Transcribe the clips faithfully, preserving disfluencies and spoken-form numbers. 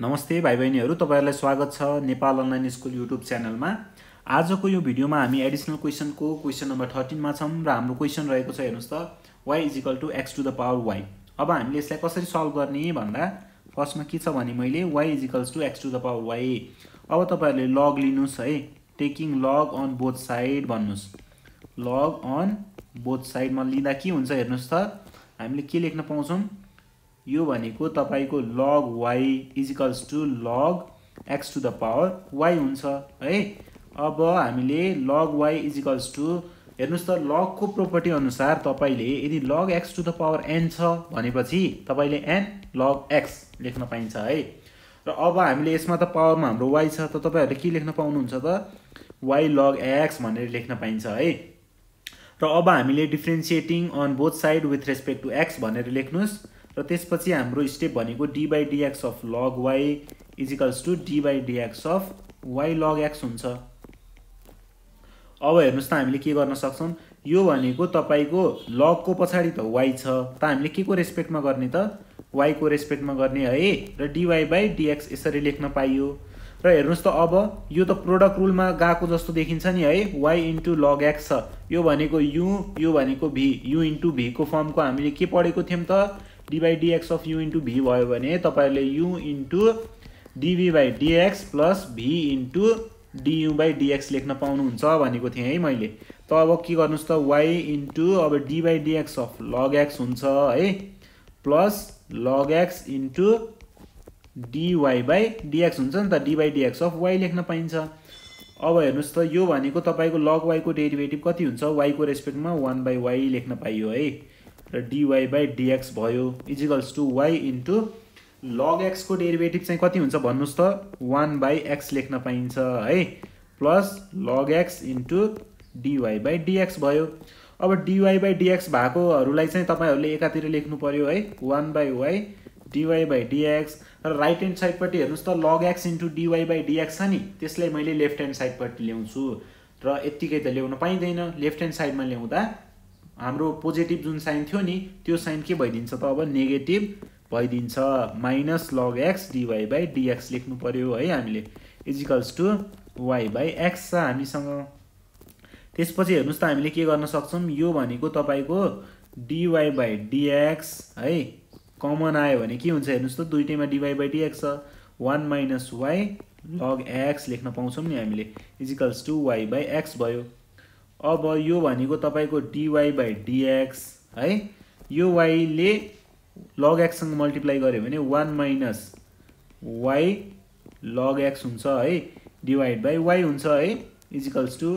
नमस्ते भाइ बहिनीहरु, तपाईहरुलाई स्वागत छ नेपाल अनलाइन स्कुल युट्युब च्यानलमा। आजको यो भिडियोमा हामी एडिसनल क्वेशनको क्वेशन नम्बर थर्टीन मा छौं र हाम्रो क्वेशन रहेको छ हेर्नुस् त y = x to the power y। अब हामीले यसलाई कसरी सल्भ गर्ने भन्दा फर्स्टमा के छ भने मैले y = x to the power y। अब तपाईहरुले लग लिनुस् है, taking log on both side भन्नुस्। लग अन बोथ साइड मा लिँदा के हुन्छ हेर्नुस् त, हामीले के लेख्न पाउँछौं, यो भनेको तपाईको log y = log x to the power y हुन्छ है। अब हामीले log y = हेर्नुस् त, log को प्रोपर्टी अनुसार तपाईले यदि log x to the power n छ भनेपछि तपाईले n log x लेख्न पाइन्छ है। र अब हामीले यसमा त पावरमा हाम्रो y छ, त तपाईहरुले के लेख्न पाउनुहुन्छ त, y log x भनेर लेख्न पाइन्छ है। र अब हामीले differentiating on both side with respect to x भनेर लेख्नुस्। र त्यसपछि हाम्रो स्टेप भनेको d by dx of log y = d by dx of y log x हुन्छ। अब हेर्नुस् त, हामीले के गर्न सक्छौं, यो भनेको तपाईको log को पछाडी त y छ, त हामीले के को रेस्पेक्टमा गर्ने त, y को रेस्पेक्टमा गर्ने है। र dy by dx यसरी लेख्न पाइयो। र हेर्नुस् त, अब यो त प्रोडक्ट रुलमा गएको जस्तो देखिन्छ नि है, y into log x छ, यो भनेको u, यो भनेको v, u into v को फर्मको हामीले के पढेको थियौं त, d by dx of u into v भयो भने तपाईहरुले u into dv by dx plus v into du by dx लेख्न पाउनुहुन्छ भनेको थिए है मैले। त अब के गर्नुस् त, y into अब d by dx of log x हुन्छ है, plus log x into dy by dx हुन्छ नि त, d by dx of y लेख्न पाइन्छ। अब हेर्नुस् त, यो भनेको तपाईको log y को डेरिभेटिभ कति हुन्छ, y को रेस्पेक्टमा one by y लेख्न पाइयो है। र dy by dx भयो equals to y into log x को डेरिभेटिभ चाहिँ कति हुन्छ भन्नुस् त, one by x लेख्न पाइन्छ है, plus log x into dy by dx भयो। अब dy by dx भएकोहरुलाई चाहिँ तपाईहरुले एकातिर लेख्नु पर्यो है, one by y dy by dx। र राइट ह्यान्ड साइडपट्टि हेर्नुस् त, log x into dy by dx छ नि, त्यसलाई मैले लेफ्ट ह्यान्ड साइडपट्टि ल्याउँछु। र यतिकै त ल्याउन पाइदैन, लेफ्ट ह्यान्ड साइडमा ल्याउँदा हाम्रो पोजिटिभ जुन साइन थियो नि, त्यो साइन के भइदिन्छ त, अब नेगेटिभ भइदिन्छ, minus log x dy by dx लेख्नु पर्यो है हामीले, equals to y by x छ हामीसँग। त्यसपछि हेर्नुस् त, हामीले के गर्न सक्छौं, यो भनेको तपाईको dy by dx है, कमन आयो भने के हुन्छ हेर्नुस् त, दुईटैमा dy by dx छ, one minus y log x लेख्न पाउँछौं नि हामीले, equals to y by x भयो। अब यो भनेको तपाईको dy by dx है, यो y ले log x सँग मल्टिप्लाई गर्यो भने one minus y log x हुन्छ है, डिवाइड बाइ y हुन्छ है, equals to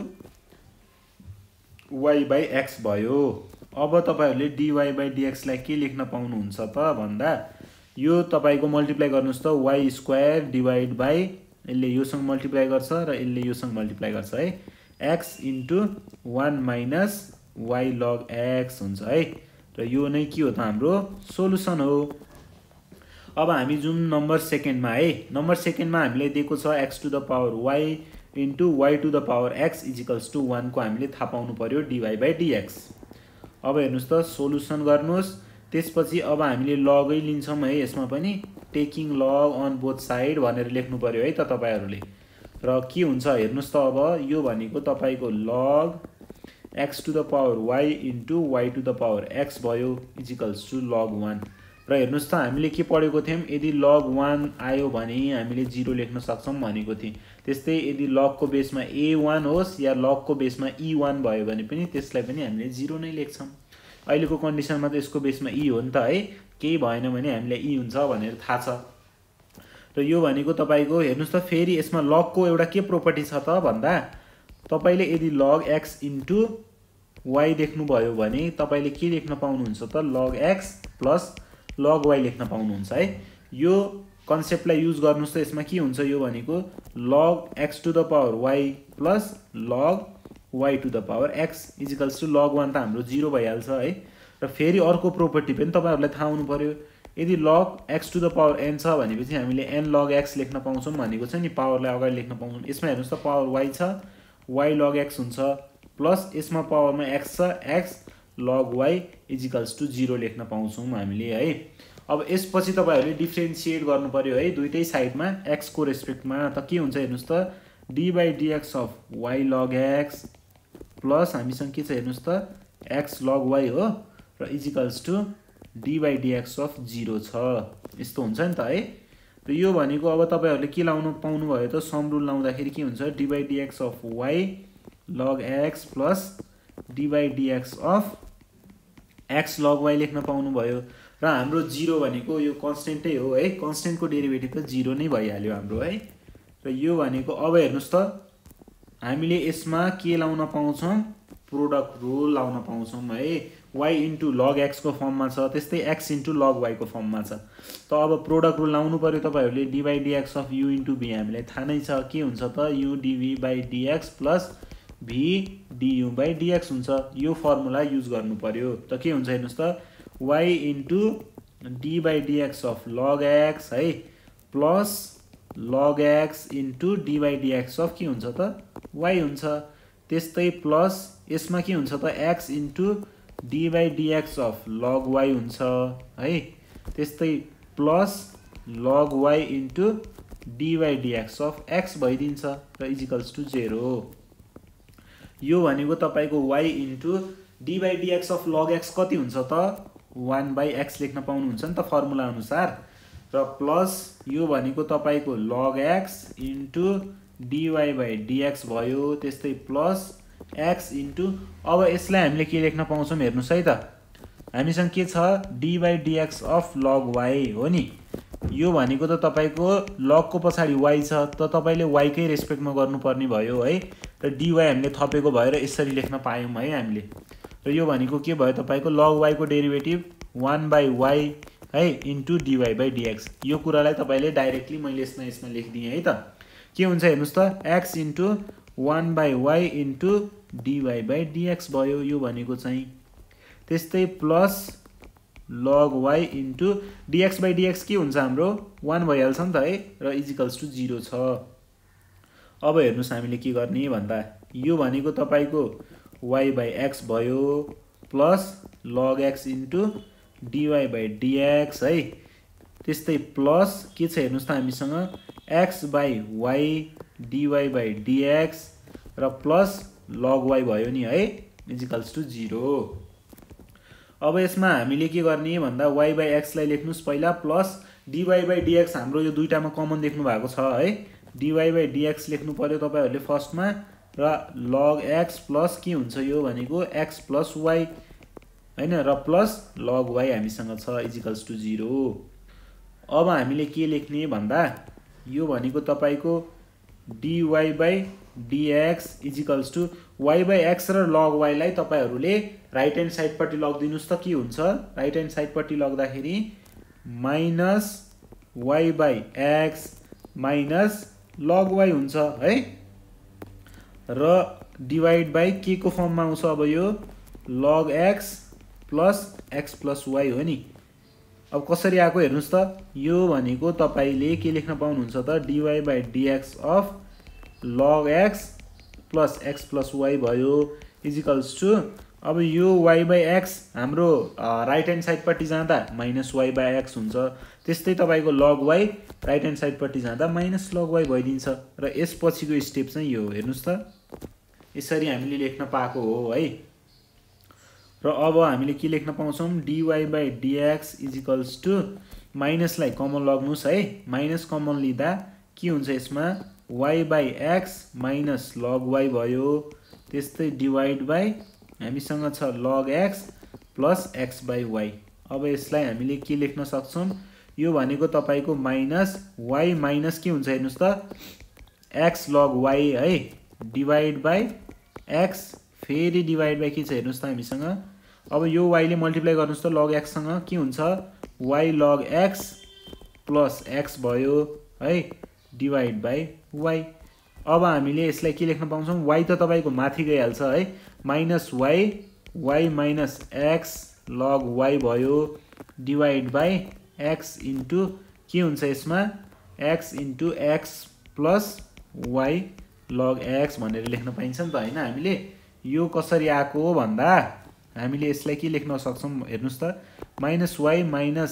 y by x भयो। अब तपाईहरुले dy by dx लाई के लेख्न पाउनुहुन्छ त भन्दा, यो तपाईको मल्टिप्लाई गर्नुस् त, y स्क्वायर डिवाइड बाइ, यसले योसँग मल्टिप्लाई गर्छ र यसले योसँग मल्टिप्लाई गर्छ है, x into one minus y log x हुन्छ है। र यो नै के हो त, हाम्रो सोलुसन हो। अब हामी जुन नम्बर सेकेन्डमा है, नम्बर सेकेन्डमा हामीले दिएको छ x to the power y into y to the power x equals to one को हामीले थाहा पाउनु पर्यो dy by dx। अब हेर्नुस् त, सोलुसन गर्नुस्। त्यसपछि अब हामीले लगै लिन्छौं है, यसमा पनि taking log on both side भनेर लेख्नु पर्यो है त तपाईहरुले। र के हुन्छ हेर्नुस् त, अब यो भनेको तपाईको log x to the power y into y to the power x भयो इक्वल्स टु log one। र हेर्नुस् त, हामीले के पढेको थियौं, यदि log one आयो भने हामीले zero लेख्न सक्छौं भनेको थियौं। त्यस्तै यदि log को बेसमा a one होस् या log को बेसमा e one भयो भने पनि त्यसलाई पनि हामीले zero नै लेख्छौं। अहिलेको कन्डिसनमा त यसको बेसमा e हो नि त है, केही भएन भने हामीले e हुन्छ भनेर थाहा छ। र यो भनेको तपाईको हेर्नुस् त, फेरि यसमा log को एउटा के प्रोपर्टी छ त भन्दा, तपाईले यदि log x into y देख्नु भयो भने तपाईले के लेख्न पाउनुहुन्छ त, log x plus log y लेख्न पाउनुहुन्छ है। यो कन्सेप्टलाई युज गर्नुस् त, यसमा के हुन्छ, यो भनेको log x to the power y plus log y to the power x equals to log one त हाम्रो zero भइहाल्छ है। र फेरि अर्को प्रोपर्टी पनि तपाईहरुलाई थाहा हुनु पर्यो, यदि log x to the power n छ भनेपछि हामीले n log x लेख्न पाउँछौं भनेको छ नि, पावरलाई अगाडि लेख्न पाउँछौं। यसमा हेर्नुस् त, पावर y छ, y log x हुन्छ, प्लस यसमा पावरमा x छ, x log y equals to zero लेख्न पाउँछौं हामीले है। अब यसपछि तपाईहरुले डिफरेन्शिएट गर्नु पर्यो है दुईटै साइडमा x को रेस्पेक्टमा। त के हुन्छ हेर्नुस् त d by dx of y log x plus हामीसँग के छ हेर्नुस् त x log y हो र equals to d by dx of zero छ। यस्तो हुन्छ नि त है। र यो भनेको अब तपाईहरुले के लाउनु पाउनु भयो त सम रुल लाउँदाखेरि के हुन्छ d by dx of y log x plus d by dx of x log y लेख्न पाउनु भयो। र हाम्रो जीरो भनेको यो कन्स्टेन्टै हो है, कन्स्टेन्टको डेरिभेटिभ त जीरो नै भइहाल्यो हाम्रो है। र यो भनेको अब हेर्नुस् त हामीले यसमा के लाउन पाउँछौं प्रोडक्ट रुल लाउन पाउँछौं है। y इन्टु log x को फर्ममा छ, त्यस्तै x इन्टु log y को फर्ममा छ। त अब प्रोडक्ट रुल लाउनु पर्यो तपाईहरुले d by dx of u into v हामीलाई थाहा नै छ के हुन्छ त u dv by dx plus v du by dx हुन्छ। यो फर्मुला युज गर्नु पर्यो। त के हुन्छ हेर्नुस् त y into d by dx of log x है plus log x into d by dx of के हुन्छ त y हुन्छ। त्यस्तै प्लस यसमा के हुन्छ त x into d by dx of log y हुन्छ है। त्यस्तै plus log y into d by dx of x भइदिन्छ र इक्वल्स टु zero। यो भनेको तपाईको y into d by dx of log x कति हुन्छ त one by x लेख्न पाउनुहुन्छ नि त फर्मुला अनुसार। र प्लस यो भनेको तपाईको log x into dy by dx भयो। त्यस्तै प्लस x इन्टु अब यसलाई हामीले के लेख्न पाउँछौं हेर्नुस् है त हामीसँग के छ d by dx of log y हो नि। यो भनेको त तपाईको log को पछाडी y छ त तपाईले y कै रेस्पेक्टमा गर्नुपर्ने भयो है। र dy हामीले थपेको भएर यसरी लेख्न पायौं है हामीले। र यो भनेको के भयो तपाईको log y को डेरिभेटिभ one by y है इन्टु dy by dx। यो कुरालाई तपाईले डाइरेक्टली मैले यसमा यसमा लेखिदिए है त। के हुन्छ हेर्नुस् त x into one by y into dy by dx भयो यो भनेको चाहिँ। त्यस्तै plus log y into dx by dx के हुन्छ हाम्रो one भइहाल्छ नि त है र इक्वल्स टु zero छ। अब हेर्नुस् हामीले के गर्ने भन्दा यो भनेको तपाईको y by x भयो plus log x into dy by dx है। त्यस्तै प्लस के छ हेर्नुस् त हामीसँग x by y dy by dx र प्लस log y भयो नि है इक्वल्स टु zero। अब यसमा हामीले के गर्ने भन्दा y by x लाई लेख्नुस् पहिला प्लस dy by dx हाम्रो यो दुईटामा कमन देख्नु भएको छ है। dy by dx लेख्नु पर्यो तपाईहरुले फर्स्टमा र log x प्लस के हुन्छ यो भनेको x प्लस y हैन र प्लस log y हामीसँग छ इक्वल्स टु zero। अब हामीले के लेख्ने भन्दा यो भनेको तपाईको dy by dx equals to y by x र log y लाई तपाईहरुले राइट ह्यान्ड साइड पट्टि लग्दिनुस् त के हुन्छ राइट ह्यान्ड साइड पट्टि लग्दाखेरि minus y by x minus log y हुन्छ है। र डिवाइड बाइ के को फर्ममा आउँछ अब यो log x plus x plus y हो नि। अब कसरी आको हेर्नुस् त यो भनेको तपाईले के लेख्न पाउनुहुन्छ त dy by dx of log x plus x plus y भयो इक्वल्स टु अब यो y by x हाम्रो राइट ह्यान्ड साइड पट्टि जाँदा माइनस y by x हुन्छ। त्यस्तै तपाईको log y right hand side पट्टि जाँदा माइनस log y भइदिन्छ। र यसपछिको स्टेप चाहिँ यो हेर्नुस् त यसरी हामीले लेख्न पाएको हो है। र अब हामीले के लेख्न पाउँछौं dy by dx equals to minus लाई कमन लग्नुस् है। माइनस कमन लिँदा के हुन्छ यसमा y by x minus log y भयो। त्यस्तै डिवाइड बाइ हामीसँग छ log x plus x by y। अब यसलाई हामीले के लेख्न सक्छौं यो भनेको तपाईको माइनस y माइनस के हुन्छ हेर्नुस् त x log y है डिवाइड बाइ x फेरि डिवाइड बाइ के छ हेर्नुस् त हामीसँग अब यो y ले मल्टिप्लाई गर्नुस् त log x सँग के हुन्छ y log x plus x भयो है डिवाइड बाइ y। अब हामीले यसलाई के लेख्न पाउँछौं y त तपाईको माथि गइहाल्छ है minus y y minus x log y भयो डिवाइड बाइ x इन्टु के हुन्छ यसमा x into x plus y log x भनेर लेख्न पाइन्छ नि त हैन। हामीले यो कसरी आको भन्दा हामीले यसलाई के लेख्न सक्छौं हेर्नुस् त minus y minus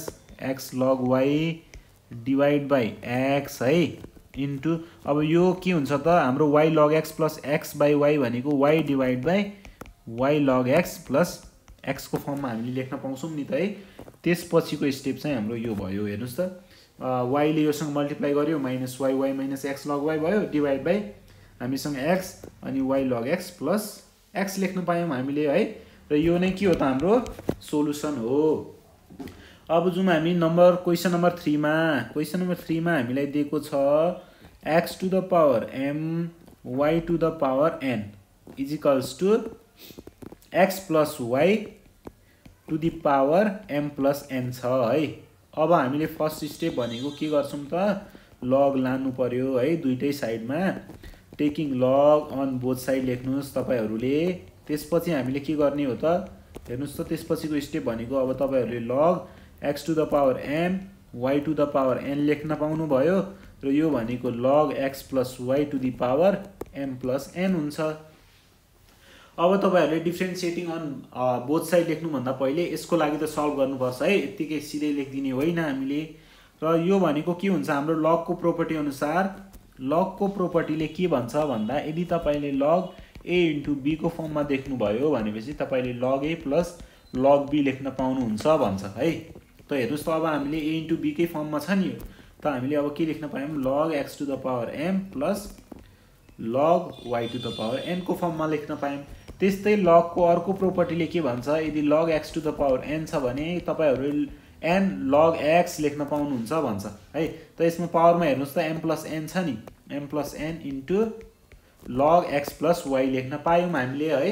x log y divide by x है इन्टु अब यो के हुन्छ त हाम्रो y log x plus x by y भनेको y divide by y log x plus एक्सको फर्ममा हामीले लेख्न पाउँछौँ नि त है। त्यसपछिको स्टेप चाहिँ हाम्रो यो भयो, हेर्नुहोस् त वाईले योसँग मल्टिप्लाई गर्यो minus y y minus x log y भयो डिवाइड बाई हामीसँग एक्स अनि y log x plus x लेख्न पायौँ हामीले है। र यो नै के हो त हाम्रो सोलुसन हो। अब जुम हामी नम्बर क्वेसन नम्बर थ्रीमा क्वेसन नम्बर थ्रीमा हामीलाई दिएको छ x to the power m y to the power n equals to x plus y to the power m plus n छ है। अब हामीले फर्स्ट स्टेप भनेको के गर्छौँ त लग लानु पर्यो है दुईटै साइडमा, taking log on both side लेख्नुहोस् तपाईहरूले। त्यसपछि हामीले के गर्ने हो त हेर्नुहोस् त त्यसपछिको स्टेप भनेको अब तपाईहरूले log x to the power m y to the power n लेख्न पाउनुभयो र यो भनेको log x plus y to the power m plus n हुन्छ। अब तपाईहरूले डिफ्रेन्सिएटिङ अन बोथ साइड लेख्नुभन्दा पहिले यसको लागि त सल्भ गर्नुपर्छ है, यत्तिकै सिधै लेखिदिने होइन हामीले। र यो भनेको के हुन्छ हाम्रो लगको प्रोपर्टी अनुसार लगको प्रोपर्टीले के भन्छ भन्दा यदि तपाईँले लग ए इन्टु बीको फर्ममा देख्नुभयो भनेपछि तपाईँले लग ए प्लस लग बी लेख्न पाउनुहुन्छ भन्छ है। त हेर्नुहोस् त अब हामीले ए इन्टु बीकै फर्ममा छ नि, त हामीले अब के लेख्न पायौँ log x to the power m plus log y to the power एनको फर्ममा लेख्न पायौँ। त्यस्तै लगको अर्को प्रोपर्टीले के भन्छ यदि log x to the power n छ भने तपाईँहरू एन लग एक्स लेख्न पाउनुहुन्छ भन्छ है। त यसमा पावरमा हेर्नुहोस् त एम प्लस एन छ नि, m plus n into log x plus y लेख्न पायौँ हामीले है।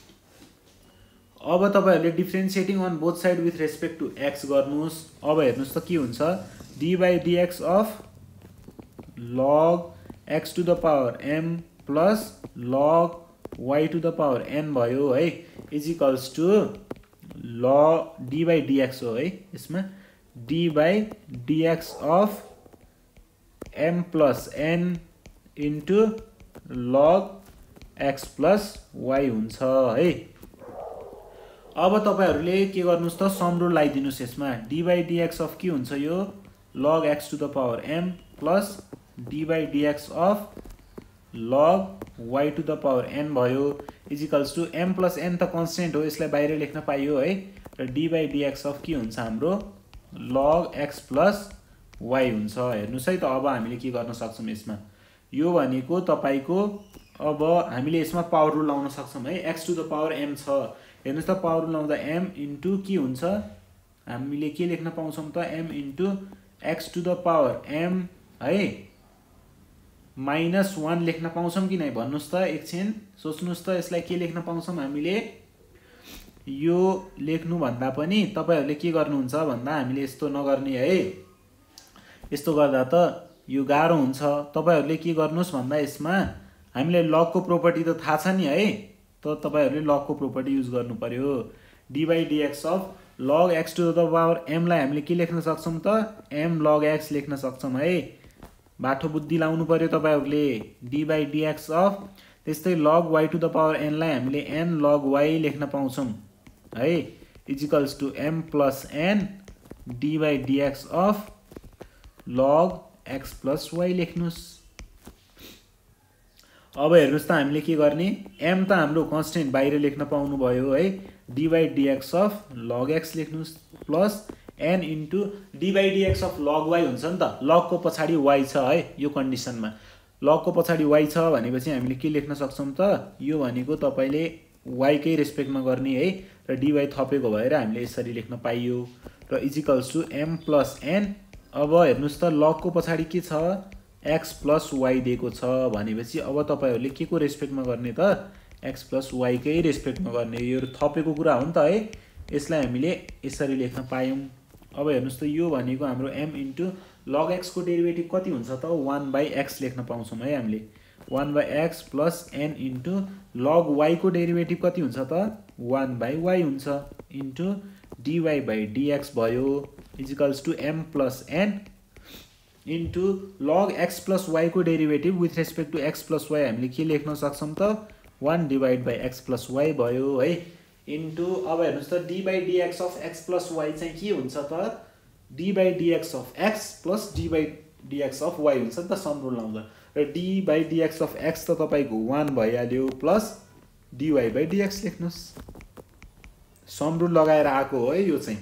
अब तपाईहरूले differentiating on both side with respect to x गर्नुहोस्। अब हेर्नुहोस् त के हुन्छ d by dx of log x to the power m plus log y to the power n भयो है इजिकल्स टु ल डी बाई डिएक्स हो है। यसमा d by dx of m plus n into log x plus y हुन्छ है। अब तपाईहरूले के गर्नुहोस् त सम रुल लगाइदिनुहोस् यसमा डी बाई डिएक्स अफ के हुन्छ यो log x to the power m plus d by dx of log y to the power n भयो equals to m plus n त कन्सटेन्ट हो यसलाई बाहिर लेख्न पाइयो है। र डी बाई डिएक्स अफ के हुन्छ हाम्रो लग एक्स प्लस वाई हुन्छ। हेर्नुहोस् है त अब हामीले के गर्न सक्छौँ यसमा यो भनेको तपाईँको अब हामीले यसमा पावर रुल लाउन सक्छौँ है। X to the power m छ हेर्नुहोस् त पावर रुल लाउँदा एम इन्टु के हुन्छ हामीले के लेख्न पाउँछौँ त m into x to the power m है माइनस वान लेख्न पाउँछौँ कि नै भन्नुहोस् त एकछिन सोच्नुहोस् त यसलाई के लेख्न पाउँछौँ हामीले यो लेख्नुभन्दा पनि तपाईँहरूले के गर्नुहुन्छ भन्दा हामीले यस्तो नगर्ने है, यस्तो गर्दा त यो गाह्रो हुन्छ। तपाईँहरूले के गर्नुहोस् भन्दा यसमा हामीले लगको प्रोपर्टी त थाहा छ नि है, त तपाईँहरूले लगको प्रोपर्टी युज गर्नु पर्यो। D by dx of log x to the power एमलाई हामीले के लेख्न सक्छौँ त एम लग एक्स लेख्न सक्छौँ है, बाठो बुद्धि लाउनु पर्यो तपाईँहरूले। डी बाई डिएक्स अफ त्यस्तै log y to the power एनलाई हामीले एन लग वाई लेख्न पाउँछौँ है equals to m plus n d by dx of log x plus y लेख्नुहोस्। अब हेर्नुहोस् त हामीले के गर्ने एम त हाम्रो कन्सटेन्ट बाहिर लेख्न पाउनुभयो है d by dx of log x लेख्नुहोस् plus n into d by dx of log y हुन्छ नि त, लगको पछाडि वाई छ है यो कन्डिसनमा, लगको पछाडि वाई छ भनेपछि हामीले के लेख्न सक्छौँ त यो भनेको तपाईँले वाईकै रेस्पेक्टमा गर्ने है र डिवाई थपेको भएर हामीले यसरी लेख्न पाइयो र equals to m plus n. अब हेर्नुहोस् त लगको पछाडि के छ एक्स प्लस वाई दिएको छ भनेपछि अब तपाईँहरूले के को रेस्पेक्टमा गर्ने त एक्स प्लस वाईकै रेस्पेक्टमा गर्ने, यो थपेको कुरा हो नि त है, यसलाई हामीले यसरी लेख्न पायौँ। अब हेर्नुहोस् त यो भनेको हाम्रो एम इन्टु लग एक्सको डेरिभेटिभ कति हुन्छ त वान बाई एक्स लेख्न पाउँछौँ है हामीले, one by x plus n into log वाईको डेरिभेटिभ कति हुन्छ त वान बाई वाई हुन्छ इन्टु डिवाई बाई डिएक्स भयो equals to m plus n into log x plus वाईको derivative with respect to x plus y हामीले के लेख्न सक्छौँ त one divide by x plus y भयो है इन्टु अब हेर्नुहोस् त d by dx of x plus y चाहिँ के हुन्छ त d by dx of x plus d by dx of y हुन्छ नि त सम रुल लाउँदा र d by dx of x त तपाईँको वान भइहाल्यो प्लस डिवाई बाई डिएक्स लेख्नुहोस् सम रुल लगाएर आएको हो है यो चाहिँ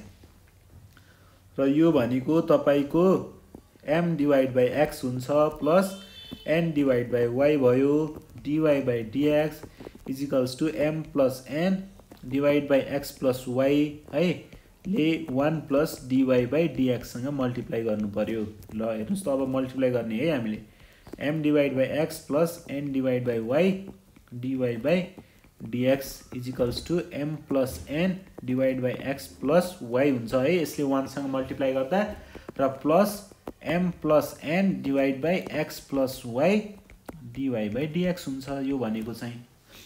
र यो भनेको तपाईँको एम डिवाइड बाई एक्स हुन्छ plus n divide by y भयो dy by dx equals to m plus n divide by x plus y है ले वान प्लस डिवाई बाई डिएक्ससँग मल्टिप्लाई गर्नु पर्यो ल हेर्नुहोस् त अब मल्टिप्लाई गर्ने है हामीले m divide by x plus n divide by y dy by dx equals to m plus n divide by x plus y हुन्छ है यसले वानसँग मल्टिप्लाई गर्दा र plus m plus n divide by x plus y dy by dx हुन्छ यो भनेको चाहिँ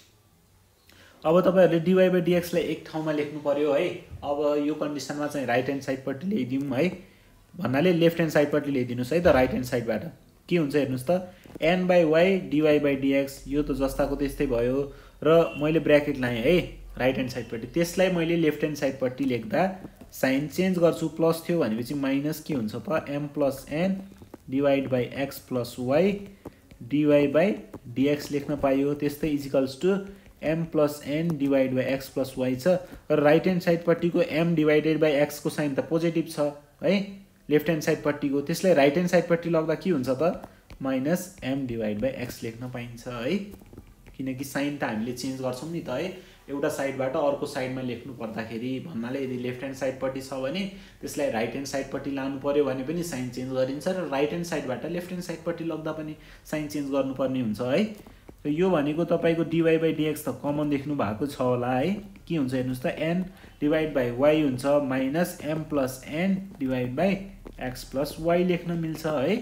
अब तपाईहरुले डिवाई बाई डिएक्स लाई एक ठाउँमा लेख्नु पर्यो है अब यो कन्डिसनमा चाहिँ राइट ह्यान्ड साइडपट्टि ल्याइदिउँ है भन्नाले लेफ्ट ह्यान्ड साइडपट्टि ल्याइदिनुस् है त राइट ह्यान्ड साइडबाट के हुन्छ हेर्नुस् त n by y dy by dx यो त जस्ताको त्यस्तै भयो र मैले ब्र्याकेट लाएँ है राइट ह्यान्ड साइडपट्टि त्यसलाई मैले लेफ्ट ह्यान्ड साइडपट्टि लेख्दा साइन चेन्ज गर्छु प्लस थियो भनेपछि माइनस के हुन्छ त m plus n divide by x plus y dy by dx लेख्न पाइयो त्यस्तै equals to m plus n divide by x plus y छ र राइट ह्यान्ड साइडपट्टिको एम डिवाइडेड बाई एक्सको साइन त पोजिटिभ छ है लेफ्ट ह्यान्ड साइडपट्टिको त्यसलाई राइट ह्यान्ड साइडपट्टि लग्दा के हुन्छ त minus m divide by x लेख्न पाइन्छ है किनकि साइन त हामीले चेन्ज गर्छौँ नि त है एउटा साइडबाट अर्को साइडमा लेख्नु पर्दाखेरि भन्नाले यदि लेफ्ट ह्यान्ड साइडपट्टि छ भने त्यसलाई राइट ह्यान्ड साइडपट्टि लानु पर्यो भने पनि साइन चेन्ज गरिन्छ र राइट ह्यान्ड साइडबाट लेफ्ट ह्यान्ड साइडपट्टि लग्दा पनि साइन चेन्ज गर्नुपर्ने हुन्छ है र यो भनेको तपाईँको डिवाई बाई डिएक्स त कमन देख्नु भएको छ होला है के हुन्छ हेर्नुहोस् त एन डिवाइड बाई वाई हुन्छ minus m plus n divide by x plus y लेख्न मिल्छ है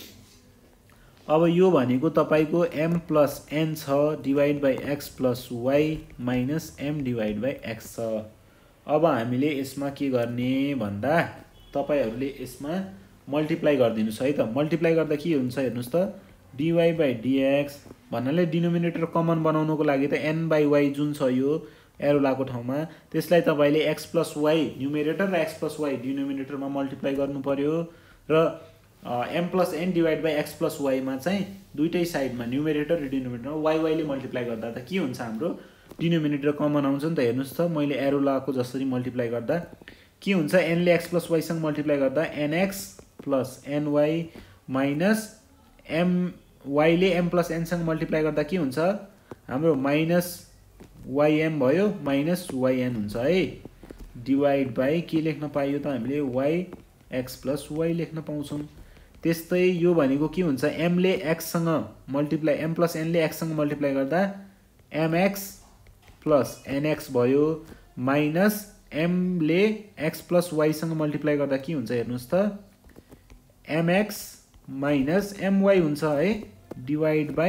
अब यो भनेको तपाईँको एम प्लस एन छ divide by x plus y minus m divide by x छ अब हामीले यसमा के गर्ने भन्दा तपाईँहरूले यसमा मल्टिप्लाई गरिदिनुहोस् है त मल्टिप्लाई गर्दा के हुन्छ हेर्नुहोस् त डिवाई बाई डिएक्स भन्नाले डिनोमिनेटर कमन बनाउनुको लागि त एन बाई वाई जुन छ यो एरो लाको ठाउँमा त्यसलाई तपाईँले एक्स प्लस वाई न्युमेरेटर र एक्स प्लस वाई डिनोमिनेटरमा मल्टिप्लाई गर्नु पर्यो र m plus n divide by x plus वाईमा चाहिँ दुइटै साइडमा न्युमेरेटर र डिनोमिनेटरमा वाई वाईले मल्टिप्लाई गर्दा त के हुन्छ हाम्रो डिनोमिनेटर कमन आउँछ नि त हेर्नुहोस् त मैले एरो लाको जसरी मल्टिप्लाई गर्दा के हुन्छ एनले एक्स प्लस वाईसँग मल्टिप्लाई गर्दा nx plus ny minus m वाईले एम प्लस एनसँग मल्टिप्लाई गर्दा के हुन्छ हाम्रो माइनस वाइएम भयो माइनस वाइएन हुन्छ है डिवाइड बाई के लेख्न पाइयो त हामीले वाई एक्स प्लस वाई लेख्न पाउँछौँ त्यस्तै यो भनेको के हुन्छ एमले एक्ससँग मल्टिप्लाई एम प्लस एनले एक्ससँग मल्टिप्लाई गर्दा एमएक्स प्लस एनएक्स भयो माइनस एमले एक्स प्लस वाईसँग मल्टिप्लाई गर्दा के हुन्छ हेर्नुहोस् त एमएक्स माइनस एमवाई हुन्छ है divide by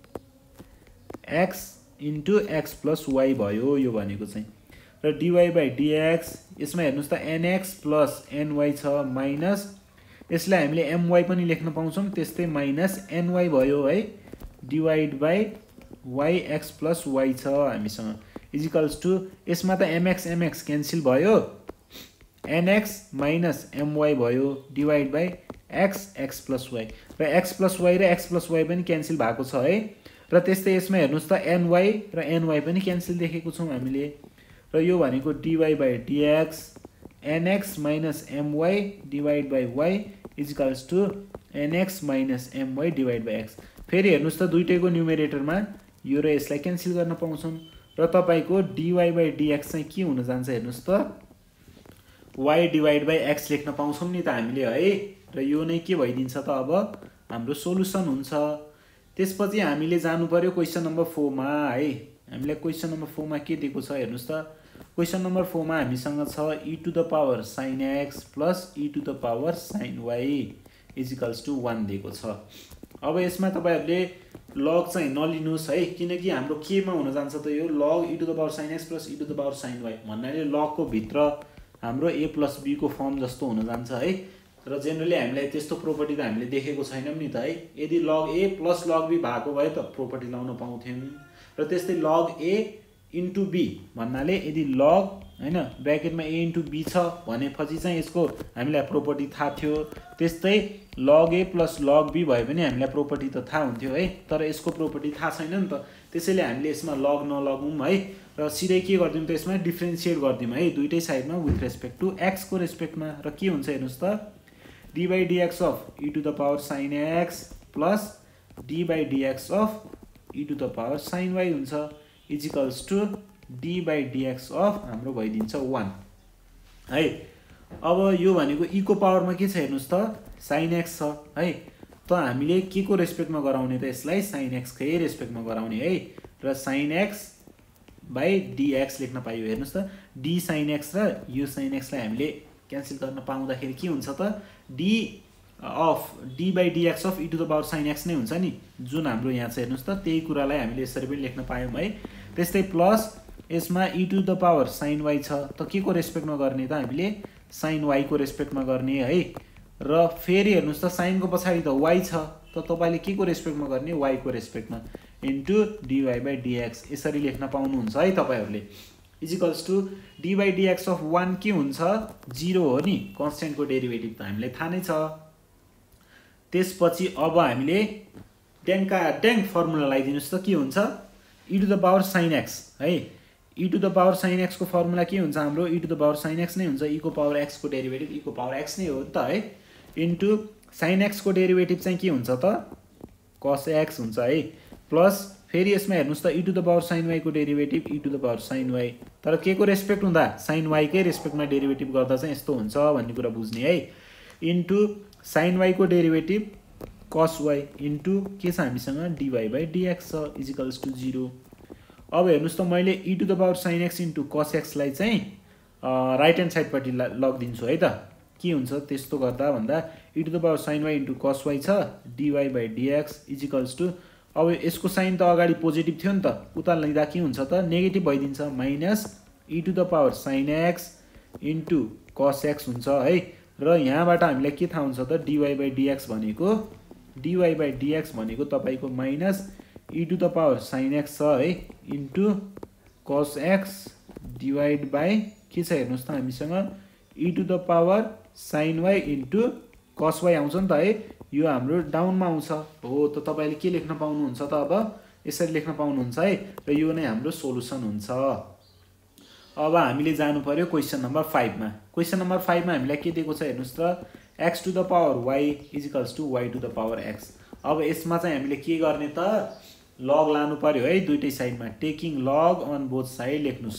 x into x plus y भयो यो भनेको चाहिँ र डिवाई बाई डिएक्स यसमा हेर्नुहोस् त एनएक्स प्लस एनवाई छ माइनस यसलाई हामीले एमवाई पनि लेख्न पाउँछौँ त्यस्तै माइनस एनवाई भयो है divide by y x plus y छ हामीसँग इजिकल्स टु यसमा त एमएक्स एमएक्स क्यान्सिल भयो एनएक्स माइनस एमवाई भयो divide by x x plus y र एक्स प्लस वाई र एक्स प्लस वाई पनि क्यान्सिल भएको छ है र त्यस्तै यसमा हेर्नुहोस् त एनवाई र एनवाई पनि क्यान्सिल देखेको छौँ हामीले र यो भनेको dy by dx nx minus my divide by y equals to nx minus my divide by x फेरि हेर्नुहोस् त दुइटैको न्युमेरेटरमा यो र यसलाई क्यान्सिल गर्न पाउँछौँ र तपाईँको डिवाई बाई डिएक्स चाहिँ के हुन जान्छ हेर्नुहोस् त वाई डिवाइड बाई एक्स लेख्न पाउँछौँ नि त हामीले है र यो नै के भइदिन्छ त अब हाम्रो सोलुसन हुन्छ त्यसपछि हामीले जानु पर्यो क्वेसन नम्बर फोरमा है हामीलाई क्वेसन नम्बर फोरमा के दिएको छ हेर्नुहोस् त क्वेसन नम्बर फोरमा हामीसँग छ e to the power sine x plus e to the power sine y equals to one दिएको छ अब यसमा तपाईँहरूले लग चाहिँ नलिनुहोस् है किनकि हाम्रो केमा हुन जान्छ त यो log e to the power sine x plus e to the power sine y भन्नाले लगको भित्र हाम्रो ए प्लस बीको फर्म जस्तो हुन जान्छ है र जेनरली हामीलाई त्यस्तो प्रोपर्टी त हामीले देखेको छैनौँ नि त है यदि लग ए प्लस लग बी भएको भए त प्रोपर्टी लाउन पाउँथ्यौँ र त्यस्तै लग ए इन्टु बी भन्नाले यदि लग हैन ब्र्याकेटमा a इन्टु b छ भनेपछि चाहिँ यसको हामीलाई प्रोपर्टी थाहा थियो त्यस्तै log a plus log b भयो भने हामीलाई प्रोपर्टी त थाहा हुन्थ्यो है तर यसको प्रोपर्टी थाहा छैन नि त त्यसैले हामीले यसमा log नलगौँ है र सिधै के गर्दियौँ त यसमा डिफरेन्शिएट गर्दियौँ है दुईटै साइडमा विथ रेस्पेक्ट टु x को रेस्पेक्टमा र के हुन्छ हेर्नुस् त d by dx of e to the power sin x plus d by dx of e to the power sin y हुन्छ is equals to d by dx of हाम्रो भइदिन्छ one है अब यो भनेको e को पावरमा के छ हेर्नुस् त sin x छ है त हामीले के को रेस्पेक्टमा गराउने त यसलाई sin x कै रेस्पेक्टमा गराउने है र sin x by dx लेख्न पाइयो हेर्नुस् त d sin x र यो sin x लाई हामीले क्यान्सल गर्न पाउँदाखेरि के हुन्छ त d of d by dx of e to the power sin x नै हुन्छ नि जुन हाम्रो यहाँ छ हेर्नुस् त त्यही कुरालाई हामीले यसरी पनि लेख्न पायौं है त्यस्तै प्लस यसमा e to the power sin y छ त के को रेस्पेक्टमा गर्ने त हामीले sin y को रेस्पेक्टमा गर्ने है र फेरि हेर्नुस् त sin को पछाडी त y छ त तपाईले के को रेस्पेक्टमा गर्ने y को रेस्पेक्टमा इन्टु dy by dx यसरी लेख्न पाउनुहुन्छ है तपाईहरुले is equals to d by dx of one के हुन्छ zero हो नि कन्स्टेन्ट को डेरिभेटिभ त हामीलाई थाहा नै छ त्यसपछि अब हामीले ट्याङका ट्याङ फर्मुला लगाइदिनुस् त के हुन्छ e to the power sin x है e to the power sin x को फर्मुला के हुन्छ हाम्रो e to the power sin x नै हुन्छ e को पावर x को डेरिभेटिभ e को पावर x नै हो नि त है इन्टु sin x को डेरिभेटिभ चाहिँ के हुन्छ त cos x हुन्छ है प्लस फेरि यसमा हेर्नुस् त e to the power sin y को derivative e to the power sin y तर के को रेस्पेक्ट हुँदा sin y कै रेस्पेक्टमा डेरिभेटिभ गर्दा चाहिँ यस्तो हुन्छ भन्ने कुरा बुझ्ने है इन्टु sin y को डेरिभेटिभ cos y इन्टु के छ हामीसँग dy by dx छ इज इक्वल्स टु zero अब हेर्नुस् त मैले e to the power sin x into cos x लाई चाहिँ राइट ह्यान्ड साइडपट्टि लगिदिन्छु है त के हुन्छ त्यस्तो गर्दा भन्दा e to the power sin y into cos y छ dy by dx is equals to अब यसको साइन त अगाडि पोजिटिभ थियो नि त उता लिँदा के हुन्छ त नेगेटिभ भइदिन्छ minus e to the power sin x into cos x हुन्छ है र यहाँबाट हामीलाई के थाहा हुन्छ त dy by dx भनेको dy by dx भनेको तपाईको minus e to the power sin x छ है into cos x divide by के छ हेर्नुस् त हामीसँग e to the power sin y into cos y आउँछ नि त है यो हाम्रो डाउनमा आउँछ हो त तपाईले के लेख्न पाउनुहुन्छ त अब यसरी लेख्न पाउनुहुन्छ है र यो नै हाम्रो सोलुसन हुन्छ अब हामीले जानु पर्यो क्वेशन नम्बर five मा क्वेशन नम्बर five मा हामीलाई के दिएको छ हेर्नुस् त x to the power y is equals to y to the power x अब यसमा चाहिँ हामीले के गर्ने त log लानु पर्यो है दुईटै साइडमा taking log on both side लेख्नुस्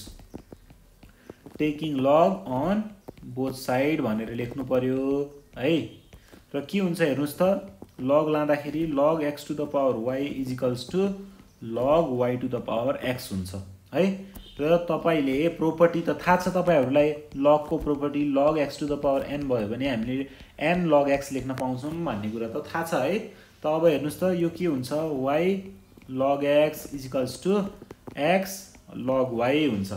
taking log on both side भनेर लेख्नु पर्यो है र के हुन्छ हेर्नुस् त log लाँदाखेरि log x to the power y is equals to log y to the power x हुन्छ है र तपाईले प्रोपर्टी त थाहा छ तपाईहरुलाई log को property log x to the power n भयो भने हामीले n log x लेख्न पाउँछौं भन्ने कुरा त थाहा छ है त अब हेर्नुस् त यो के हुन्छ y log x is equals to x log y हुन्छ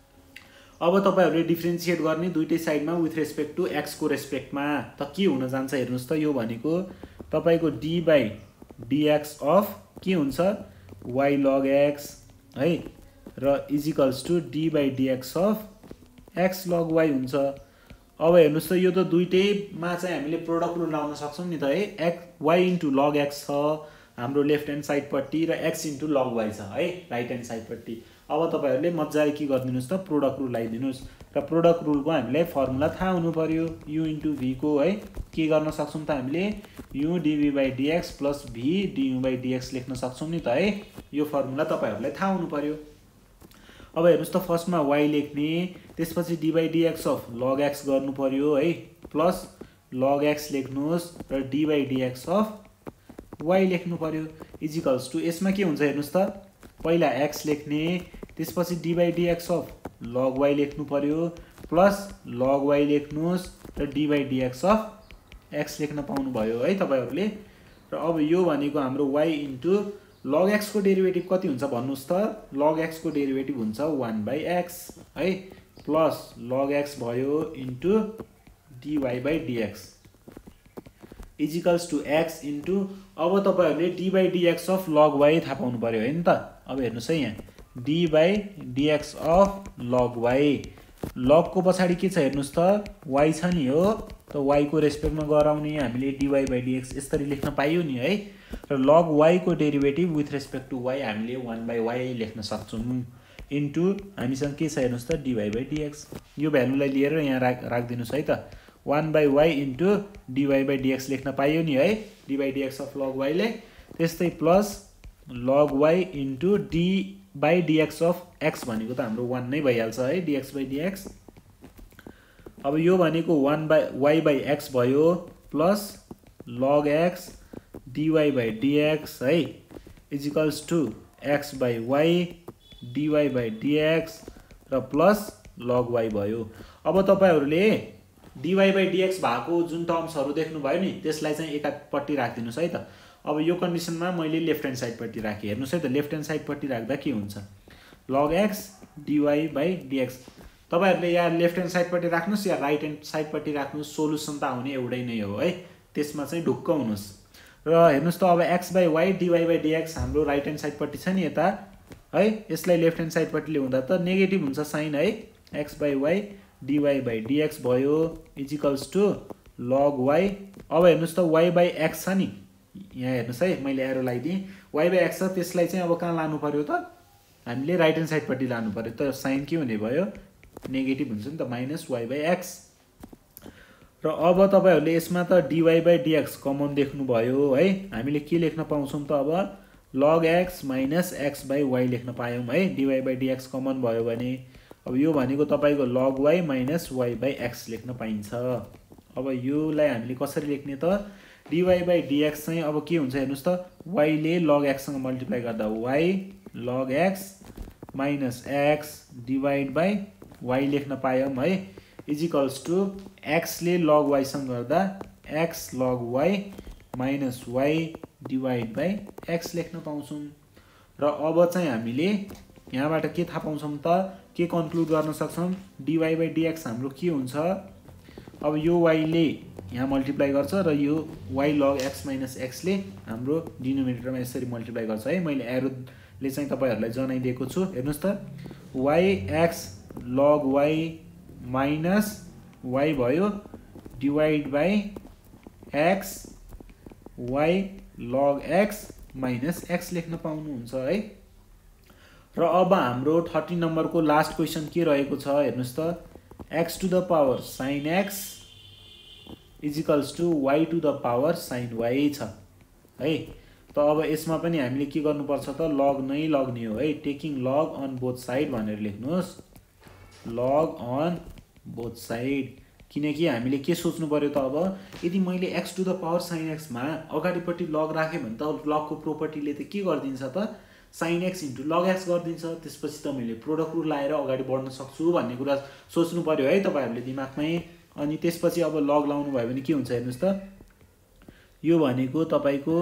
अब तपाईहरुले डिफरेन्शिएट गर्ने दुईटै साइडमा विथ रेस्पेक्ट टु x को रेस्पेक्टमा त के हुन जान्छ हेर्नुस् त यो भनेको तपाईको d by dx अफ के हुन्छ y log x है र is equals to d by dx of x log y हुन्छ अब हेर्नुस् त यो त दुईटैमा चाहिँ हामीले प्रोडक्ट रुल लाउन सक्छौं नि त है x y into log x छ हाम्रो लेफ्ट ह्यान्ड साइडपट्टि र x इन्टु log y छ है राइट ह्यान्ड साइडपट्टि अब तपाईहरुले मज्जाले के गर्दिनुस् त प्रोडक्ट रुल लगाइदिनुस् र प्रोडक्ट रुलको हामीलाई फर्मुला थाहा हुनु पर्यो u इन्टु v को है के गर्न सक्छौं त हामीले u dv by dx plus v du by dx लेख्न सक्छौं नि त है यो फर्मुला तपाईहरुलाई थाहा हुनु पर्यो अब हेर्नुस् त फर्स्टमा y लेख्ने त्यसपछि d by dx of log x गर्नु पर्यो है प्लस log x लेख्नुस् र d by dx of y लेख्नु पर्यो इज इक्वल्स टु यसमा के हुन्छ हेर्नुस् त पहिला x लेख्ने त्यसपछि d by dx of log y लेख्नु पर्यो प्लस log y लेख्नुस् र d by dx of x लेख्न पाउनु भयो है तपाईहरुले र अब यो भनेको हाम्रो y इन्टु log x को डेरिभेटिभ कति हुन्छ भन्नुस् त log x को डेरिभेटिभ हुन्छ one by x है प्लस log x भयो into dy by dx is equals to x into अब तपाईहरुले d by dx of log y थाहा पाउनु पर्यो हैन त अब हेर्नुस् है यहाँ d by dx of log y log को पछाडि के छ हेर्नुस् त y छ नि हो त y को रेस्पेक्टमा गराउने हामीले dy by dx यसरी लेख्न पाइयो नि है र log y को derivative with respect to y हामीले one by y लेख्न सक्छौं इन्टु हामीसँग के छ हेर्नुस् त dy by dx यो भ्यालुलाई लिएर यहाँ राख राख्दिनुस् है त one by y into dy by dx लेख्न पाइयो नि है dy by dx of log y ले त्यस्तै plus log y into d by dx of x भनेको त हाम्रो one नै भइहाल्छ है dx by dx अब यो भनेको one by y by x भयो plus log x dy by dx है is equals to x by y dy by dx र प्लस log y भयो अब तपाईहरुले dy by dx भएको जुन टर्म्सहरु देख्नु भयो नि त्यसलाई चाहिँ एकापट्टि राख्दिनुस् है त अब यो कन्डिसनमा मैले लेफ्ट ह्यान्ड साइड पट्टि राखे हेर्नुस् है त लेफ्ट ह्यान्ड साइड पट्टि राख्दा के हुन्छ log x dy by dx तपाईहरुले यहाँ लेफ्ट ह्यान्ड साइड पट्टि राख्नुस् या राइट ह्यान्ड साइड पट्टि राख्नुस् सोलुसन त आउने एउटै नै हो है त्यसमा चाहिँ ढुक्क हुनुस् र हेर्नुस् त अब x by y dy by dx हाम्रो राइट ह्यान्ड साइड पट्टि छ नि यता है यसलाई लेफ्ट ह्यान्ड साइड पट्टि ल्याउँदा त नेगेटिभ हुन्छ साइन है x by y dy by dx भयो is equals to log y अब हेर्नुस् त y by x छ नि यहाँ हेर्नुस् है मैले एरो लगाइदिएँ y by x छ त्यसलाई चाहिँ अब कहाँ लानु पर्यो त हामीले राइट ह्यान्ड साइड पट्टि लानु पर्यो त साइन के हुने भयो नेगेटिभ हुन्छ नि त माइनस y by x र अब तपाईहरुले यसमा त dy by dx कमन देख्नु भयो है हामीले के लेख्न पाउँछौं त अब log x minus x by y लेख्न पायौं है dy by dx कमन भयो भने अब यो भनेको तपाईको log y minus y by x लेख्न पाइन्छ अब योलाई हामीले कसरी लेख्ने त dy by dx चाहिँ अब के हुन्छ हेर्नुस् त y ले log x सँग मल्टिप्लाई गर्दा y log x minus x divide by y लेख्न पायौं है इज इक्वल्स टु x ले log y सँग गर्दा x log y minus y divide by x लेख्न पाउँछौं र अब चाहिँ हामीले यहाँबाट के थाहा पाउँछौं त के कन्क्लुड गर्न सक्छौं dy by dx हाम्रो के हुन्छ अब यो y ले यहाँ मल्टिप्लाई गर्छ र यो y log x minus x ले हाम्रो डिनोमिनेटरमा यसरी मल्टिप्लाई गर्छ है मैले एरो ले चाहिँ तपाईहरुलाई जनाइदिएको छु हेर्नुस् त y x log y minus y भयो divide by x y log x minus x लेख्न पाउनुहुन्छ है र अब हाम्रो thirteen नम्बरको लास्ट क्वेशन के रहेको छ हेर्नुस् त x to the power sin x is equals to y to the power sin y छ है त अब यसमा पनि हामीले के गर्नुपर्छ त log नै लग्ने हो है taking log on both side भनेर लेख्नुस् log on both side किनकि हामीले के सोच्नु पर्यो त अब यदि मैले x to the power sin x मा अगाडिपट्टि log राखे भने त log को प्रोपर्टीले त के गर्दिन्छ त sin x into log x गर्दिन्छ त्यसपछि त मैले प्रोडक्ट रुल लाएर अगाडि बढ्न सक्छु भन्ने कुरा सोच्नु पर्यो है तपाईहरुले दिमागमै अनि त्यसपछि अब log लाउनु भयो भने के हुन्छ हेर्नुस् त यो भनेको तपाईको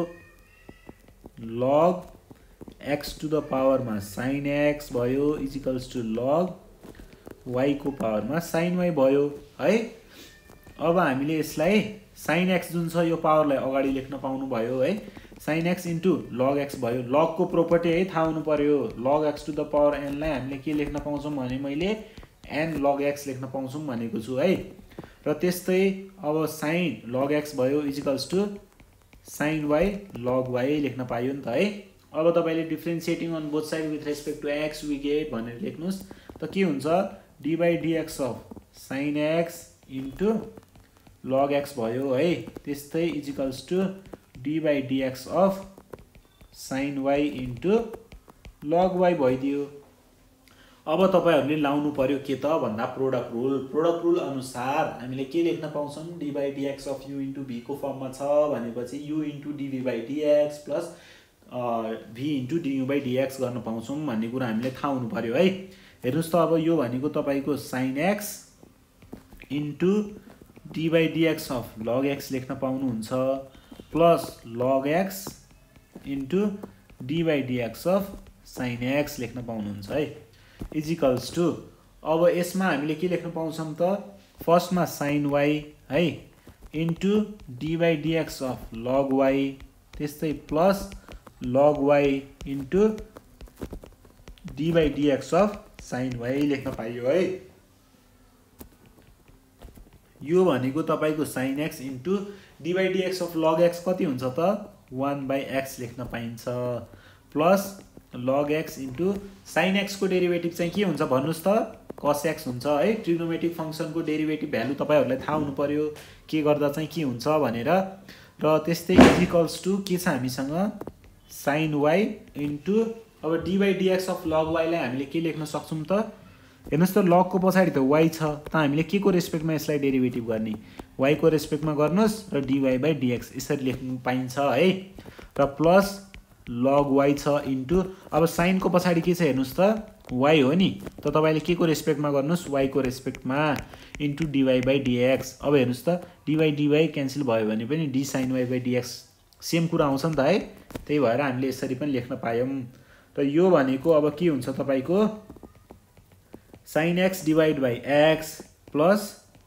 log x to the power मा sin x भयो is equals to log y को पावर मा sin y भयो है अब हामीले यसलाई sin x जुन छ यो पावरलाई अगाडि लेख्न पाउनु भयो है sin x into log x भयो log को प्रोपर्टी है थाहा हुनु पर्यो log x to the power n लाई हामीले के लेख्न पाउँछौं भने मैले n log x लेख्न पाउँछौं भनेको छु है र त्यस्तै अब sin log x भयो is equals to sin y log y लेख्न पाइयो नि त है अब तपाईले differentiating on both side with respect to x we get भनेर लेख्नुस् त के हुन्छ d by dx of sin x into log x भयो है त्यस्तै is equals to d by dx of sin y into log y भइदियो अब तपाईहरुले लाउनु पर्यो के त भन्दा प्रोडक्ट रुल प्रोडक्ट रुल अनुसार हामीले के लेख्न पाउँछौं d by dx of u into v को फर्ममा छ भनेपछि u into dv by dx plus v into du by dx गर्न पाउँछौं भन्ने कुरा हामीले थाहा हुनु पर्यो है हेर्नुस् त अब यो भनेको तपाईको sin x into d by dx of log x लेख्न पाउनुहुन्छ plus log x into d by dx of sin x लेख्न पाउनुहुन्छ है is equals to अब यसमा हामीले के लेख्न पाउँछौं त फर्स्टमा sin y है into d by dx of log y त्यस्तै plus log y into d by dx of sin y लेख्न पाइयो है यो भनेको तपाईको sin x into d by dx of log x कति हुन्छ त वन बाई x लेख्न पाइन्छ plus log x into sin x को डेरिभेटिभ चाहिँ के हुन्छ भन्नुस् त cos x हुन्छ है। ट्रिग्नोमेट्रिक फंक्सनको डेरिभेटिभ भ्यालु तपाईहरुलाई थाहा हुनु पर्यो के गर्दा चाहिँ के हुन्छ भनेर। र त्यस्तै इक्वल्स टु के छ हामीसँग sin y इन्टु अब d by dx of log y लाई हामीले के लेख्न सक्छौं त हेर्नुस् त log को पछाडी त y छ त हामीले के को रेस्पेक्टमा यसलाई डेरिभेटिभ गर्ने y को रेस्पेक्टमा गर्नुस् र dy बाई dx यसरी लेख्नु पाइन्छ है। र प्लस log y छ इन्टु अब sin को पछाडी के छ हेर्नुस् त y हो नि त तपाईले के को रेस्पेक्टमा गर्नुस् y को रेस्पेक्टमा इन्टु dy बाई dx। अब हेर्नुस् त dy dy क्यान्सल भयो भने पनि d sin y by dx same कुरा आउँछ नि त है। त्यही भएर हामीले यसरी पनि लेख्न पायौं। र यो भनेको अब के हुन्छ तपाईको sin x divide by x plus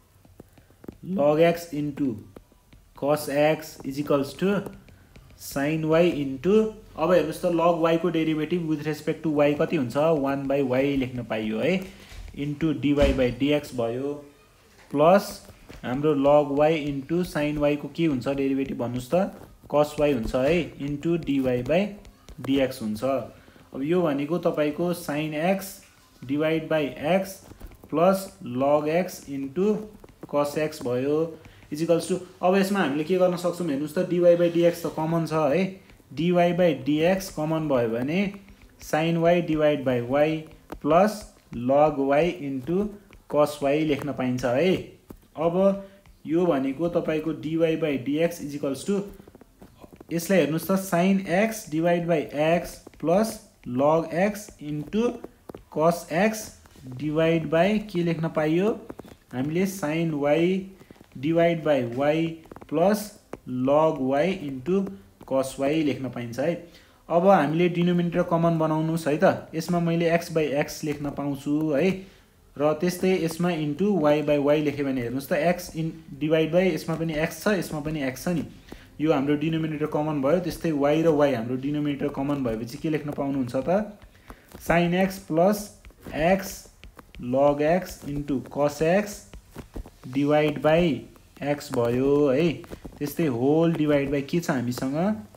log x into cos x is equals to sin y into अब हेर्नुस् त log y को derivative with respect to y कति हुन्छ वन बाई y लेख्न पाइयो है इन्टु dy बाई dx भयो प्लस हाम्रो log y into sin y को के हुन्छ डेरिभेटिभ भन्नुस् त cos y हुन्छ है इन्टु dy बाई dx हुन्छ। अब यो भनेको तपाईको sin x divide by x plus log x into cos x भयो इज इक्वल्स टु अब यसमा हामीले के गर्न सक्छौं हेर्नुस् त dy बाई dx त कमन छ है dy बाई dx कमन भयो भने sin y divide by y plus log y into cos y लेख्न पाइन्छ है। अब यो भनेको तपाईको dy by dx is equals to यसलाई हेर्नुस् त sin x divide by x plus log x into cos x divide by के लेख्न पाइयो हामीले sin y divide by y plus log y into cos y लेख्न पाइन्छ है। अब हामीले डिनोमिनेटर कमन बनाउनुस् है त यसमा मैले x बाई x लेख्न पाउँछु है र त्यस्तै यसमा इन्टु y बाई y लेखे भने हेर्नुस् त x इन डिवाइड बाई यसमा पनि x छ यसमा पनि x छ नि यो हाम्रो डिनोमिनेटर कमन भयो। त्यस्तै y र y हाम्रो डिनोमिनेटर कमन भएपछि के लेख्न पाउनुहुन्छ त sin x plus x log x into cos x divide by x भयो है। त्यस्तै होल डिवाइड बाई के छ हामीसँग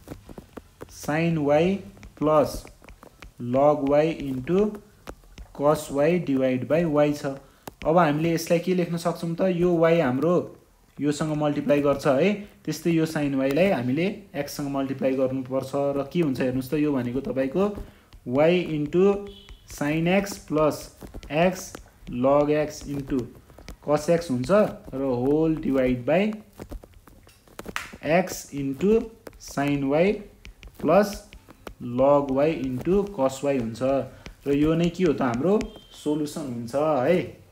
sin y plus log y into cos y divide by y छ। अब हामीले यसलाई के लेख्न सक्छौं त यो y हाम्रो योसँग मल्टिप्लाई गर्छ है त्यस्तै यो sin y लाई हामीले x सँग मल्टिप्लाई गर्नुपर्छ र के हुन्छ हेर्नुस् त यो भनेको तपाईको y into sin x plus x log x into cos x हुन्छ र whole divide by x into sin y plus log y into cos y हुन्छ र यो नै के हो त हाम्रो सोलुसन हुन्छ है।